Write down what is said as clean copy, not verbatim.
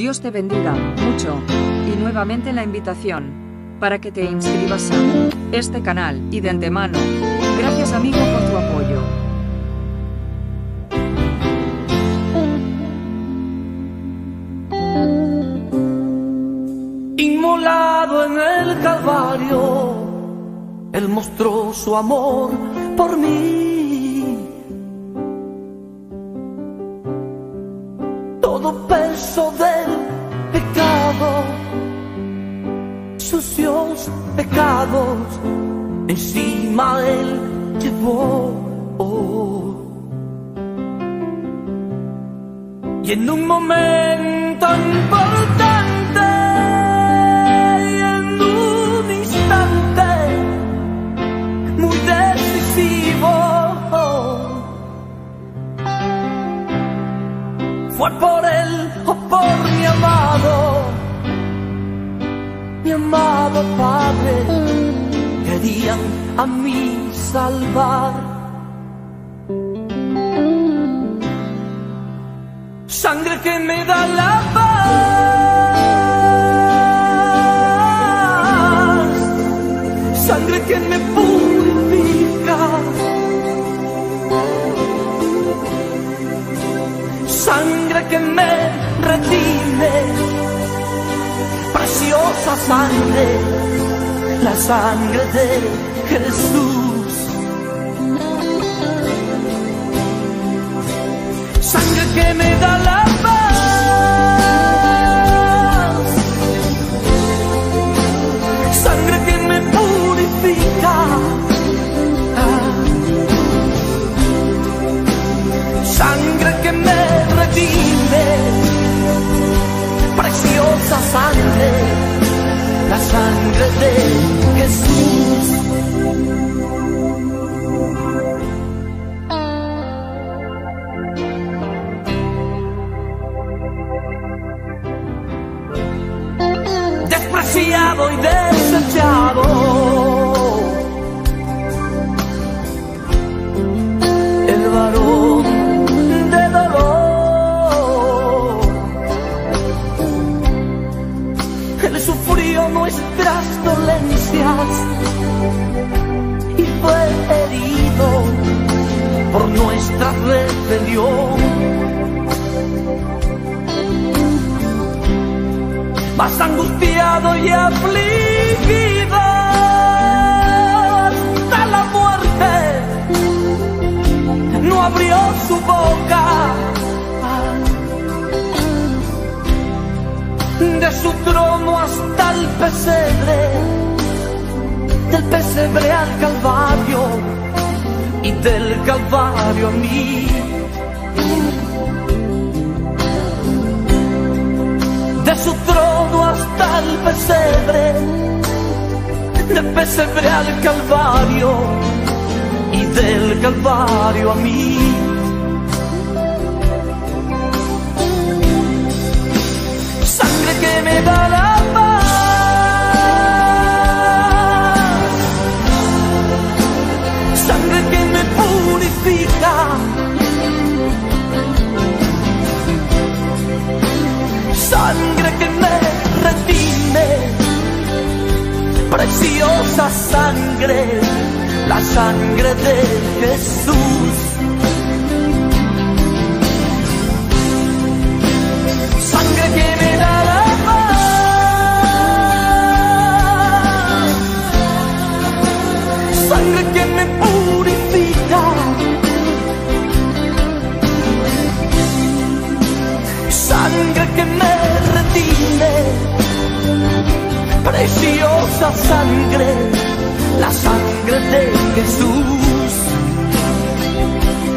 Dios te bendiga mucho. Y nuevamente la invitación para que te inscribas a este canal, y de antemano, gracias amigo por tu apoyo. Inmolado en el Calvario, Él mostró su amor por mí. Todo peso del pecado, sucios pecados, encima Él llevó. Y en un momento importante, y en un instante muy decisivo, fue por Él o por mi amado Padre. Querían a mí salvar. Sangre que me da la paz, sangre que me purifica, sangre que me redime, preciosa sangre, la sangre de Jesús. Sangre que me da la paz, sangre que me purifica, sangre que me redime, preciosa sangre, la sangre de Jesús. Despreciado y desechado, el varón de dolor, Él sufrió nuestras dolencias y fue herido por nuestra rebelión. Más angustiado y afligido hasta la muerte, no abrió su boca. De su trono hasta el pesebre, del pesebre al Calvario, y del Calvario a mí. De su trono hasta el pesebre, del pesebre al Calvario, y del Calvario a mí. Sangre que me da la paz, sangre que me purifica, sangre que me redime, preciosa sangre, la sangre de Jesús. Sangre que me da la paz, sangre que me purifica, sangre que me redime, preciosa sangre, la sangre de Jesús.